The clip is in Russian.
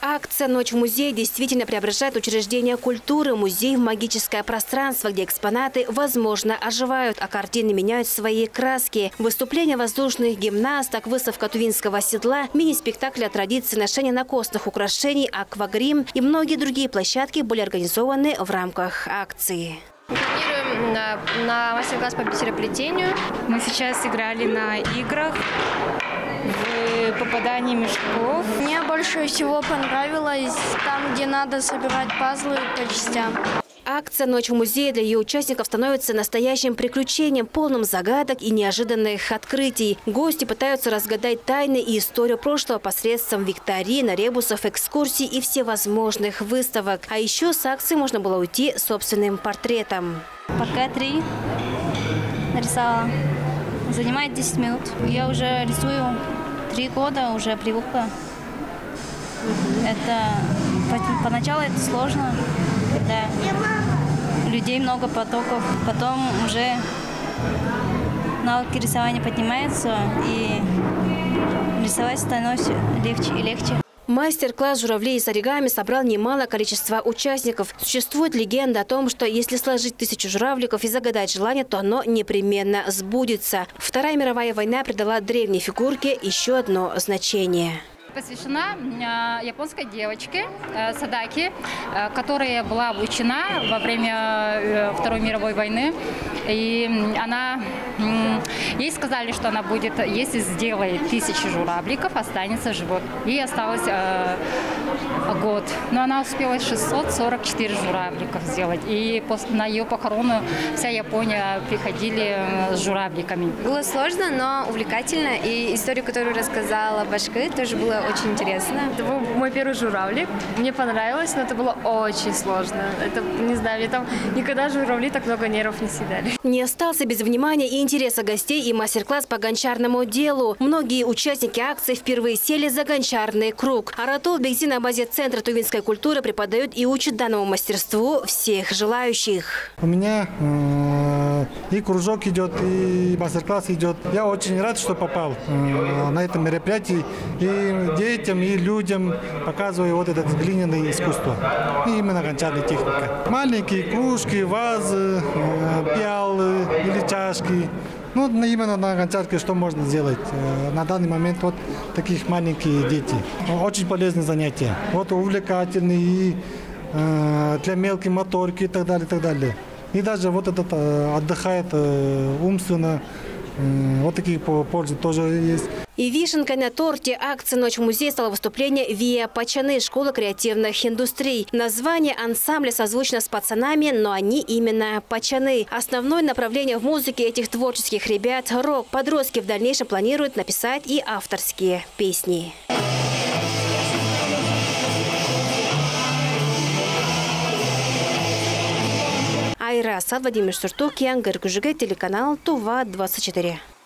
Акция «Ночь в музее» действительно преображает учреждение культуры, музей в магическое пространство, где экспонаты, возможно, оживают, а картины меняют свои краски. Выступления воздушных гимнасток, выставка тувинского седла, мини-спектакли о традиции ношения накосных украшений, аквагрим и многие другие площадки были организованы в рамках акции. Планируем на мастер-класс по бисероплетению. Мы сейчас играли на играх в попадании мешков. Мне больше всего понравилось там, где надо собирать пазлы по частям. Акция «Ночь в музее» для ее участников становится настоящим приключением, полным загадок и неожиданных открытий. Гости пытаются разгадать тайны и историю прошлого посредством викторин, ребусов, экскурсий и всевозможных выставок. А еще с акции можно было уйти собственным портретом. Пока 3 нарисовала. Занимает 10 минут. Я уже рисую 3 года, уже привыкла. Поначалу это сложно, когда людей много потоков. Потом уже навыки рисования поднимаются, и рисовать становится легче и легче. Мастер-класс журавлей из оригами собрал немалое количество участников. Существует легенда о том, что если сложить 1000 журавликов и загадать желание, то оно непременно сбудется. Вторая мировая война придала древней фигурке еще одно значение. Посвящена японской девочке Садаки, которая была обучена во время Второй мировой войны. И ей сказали, что она будет, если сделает 1000 журавликов, останется живот. Ей осталось год. Но она успела 644 журавликов сделать. И на ее похорону вся Япония приходили с журавликами. Было сложно, но увлекательно. И историю, которую рассказала Башкы, тоже было очень интересно. Это был мой первый журавлик. Мне понравилось, но это было очень сложно. Это, не знаю, мне там никогда журавли так много нервов не съедали. Не остался без внимания и интереса гостей и мастер-класс по гончарному делу. Многие участники акции впервые сели за гончарный круг. Аратол Бекзи на базе Центра тувинской культуры преподают и учат данному мастерству всех желающих. У меня и кружок идет, и мастер-класс идет. Я очень рад, что попал на это мероприятие. И детям, и людям показываю вот это глиняное искусство. И именно гончарная техника. Маленькие кружки, вазы, пиалы или чашки. Ну, именно на гончарке что можно сделать? На данный момент вот таких маленькие дети. Очень полезное занятие. Вот увлекательный и для мелкой моторики и так далее, и так далее. И даже вот этот отдыхает умственно. Вот такие пользы тоже есть. И вишенкой на торте акции «Ночь в музее» стало выступление ВИА Пачаны, школа креативных индустрий. Название ансамбля созвучно с пацанами, но они именно пачаны. Основное направление в музыке этих творческих ребят – рок. Подростки в дальнейшем планируют написать и авторские песни. Айра Асад, Владимир Суртук, Ян Гаргужиге, телеканал Тува-24.